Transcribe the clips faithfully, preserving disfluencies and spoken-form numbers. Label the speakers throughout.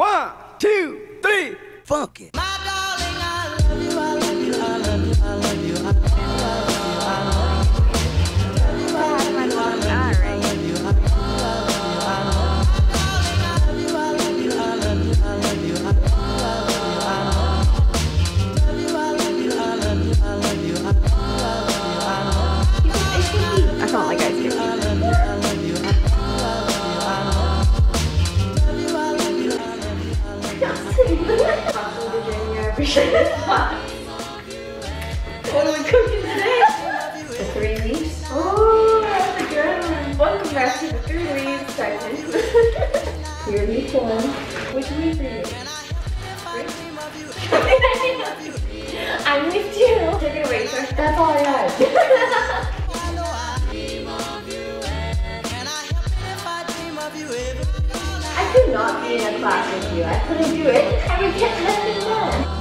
Speaker 1: One, two, three, funk it.
Speaker 2: My darling, I love you, I love you, I love you, I love you, I love you, I
Speaker 3: I don't like ice cream. What are we cooking today? The three leaves. Oh, that's a good one. Welcome back to the three leaves section. Here leaf one. Which leaf are you? I'm with you. Take it away, sir. That's all I got. I could not be in a class with you. I couldn't do it. I would get nothing done.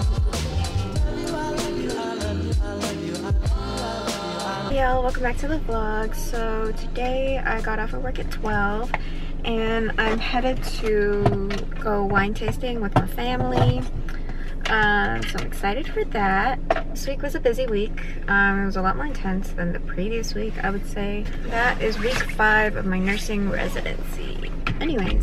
Speaker 3: Yo, welcome back to the vlog. So today I got off of work at twelve and I'm headed to go wine tasting with my family. Um, so I'm excited for that. This week was a busy week. Um, it was a lot more intense than the previous week, I would say. That is week five of my nursing residency. Anyways.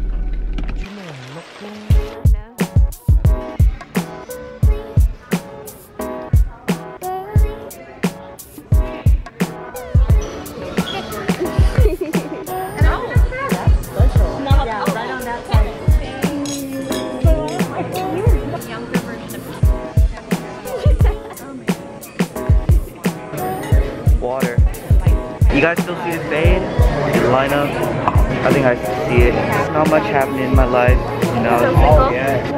Speaker 4: Water. You guys still see the fade? The lineup? I think I see it. Not much happening in my life, you know.
Speaker 3: So oh,
Speaker 4: yeah.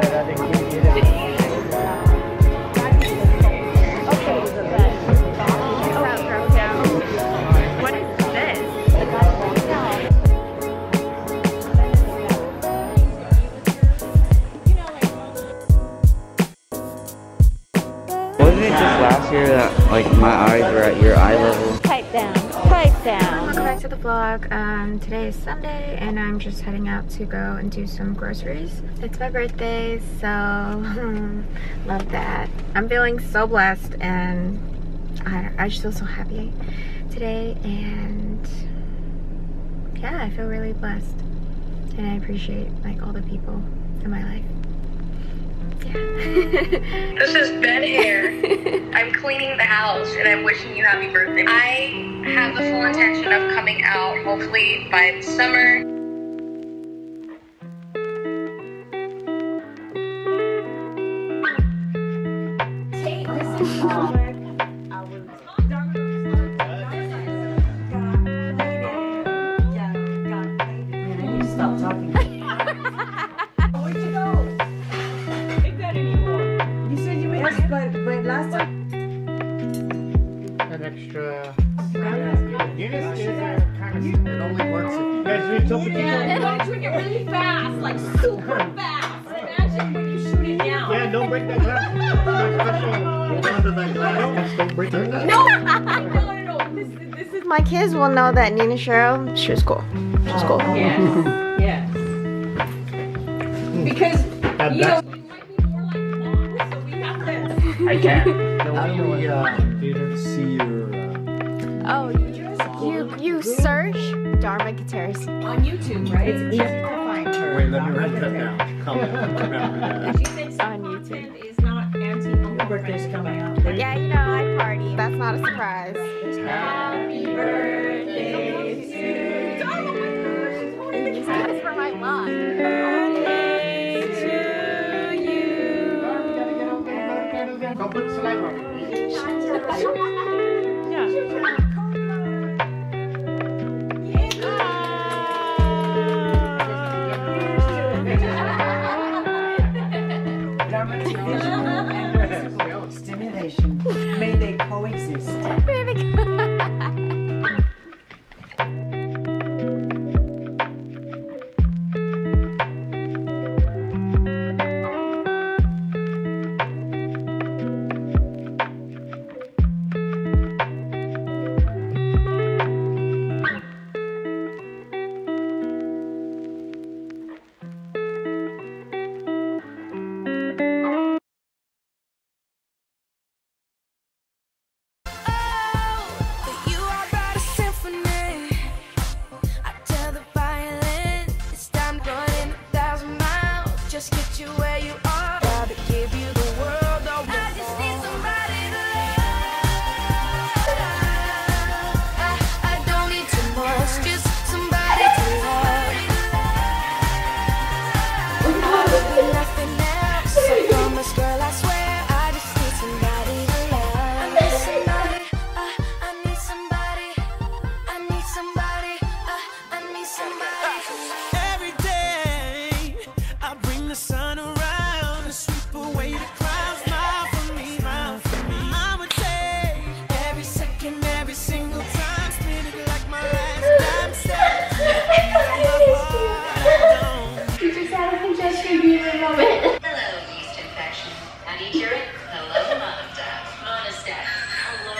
Speaker 3: What is this?
Speaker 4: Wasn't it just last year that like my eyes were at your eye level?
Speaker 5: Pipe down, pipe down.
Speaker 3: Welcome back to the vlog. Um, today is Sunday and I'm just heading out to go and do some groceries. It's my birthday, so love that. I'm feeling so blessed and I, I just feel so happy today, and yeah, I feel really blessed and I appreciate like all the people in my life. Yeah.
Speaker 6: This is bed hair. I'm cleaning the house and I'm wishing you happy birthday. I have the full intention of coming out hopefully by the summer.
Speaker 5: Stop talking. Where'd you go? You said you made yes, but, but last time.
Speaker 7: An extra. Guinness is a kind of. It only works if you guys drink something.
Speaker 5: Yeah, you gotta drink it really fast, like super fast. Imagine when you shoot it down.
Speaker 7: Yeah, don't break that glass. Hold on to that glass. Don't break that glass.
Speaker 5: No, no, no, no. This, this is.
Speaker 3: My kids will know that Nina Shiro, she was cool. She was cool.
Speaker 5: Yes, yes. Because
Speaker 7: That-
Speaker 5: you
Speaker 7: that's-
Speaker 5: know.
Speaker 7: I can't. How do we uh, didn't see your. Uh,
Speaker 3: Oh, you you search Dharma Guitars.
Speaker 5: On YouTube, right? It's easy to find her.
Speaker 7: wait, let me write that down. Come on, remember that.
Speaker 5: She thinks
Speaker 3: On
Speaker 5: her
Speaker 3: YouTube.
Speaker 5: content is not anti-uncle birthday's coming out.
Speaker 3: Yeah, you know, I party. That's not a surprise.
Speaker 5: Happy birthday to you. Oh my gosh, she's holding
Speaker 3: This is for my mom.
Speaker 5: birthday to you.
Speaker 7: Go put saliva.
Speaker 8: Stimulation. May they coexist.
Speaker 2: the sun around to sweep away the clouds. Smile for me, smile for me. I would take every second, every single time, spend it like my last time. Step
Speaker 5: You just had a congestion fever moment.
Speaker 9: Hello, yeast infection. I need your hello, Monostat. Monostat. Hello.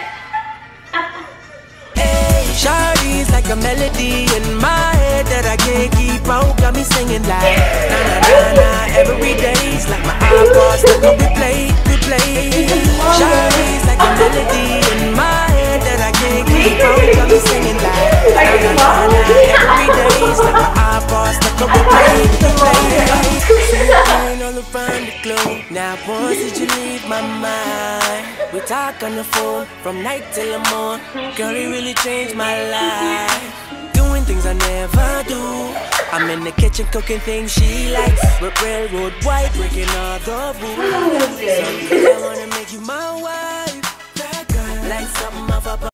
Speaker 2: Hey, Shawty's like a melody in my head that I can't keep out. Got me singing like na na na na. Every day's like my iPod stuck on replay, replay. Shawty's like a melody in my head that I can't keep out. Got me singing like na na na na. Every day's like my iPod stuck on replay, replay. Sitting all around the globe. Now once did you leave my mind? We talk on the phone from night till the morn. Girl, it really changed my life. Doing things I never do. I'm in the kitchen cooking things she likes. We're railroad white, breaking all the rules. So I wanna make you my wife. That girl, like something of a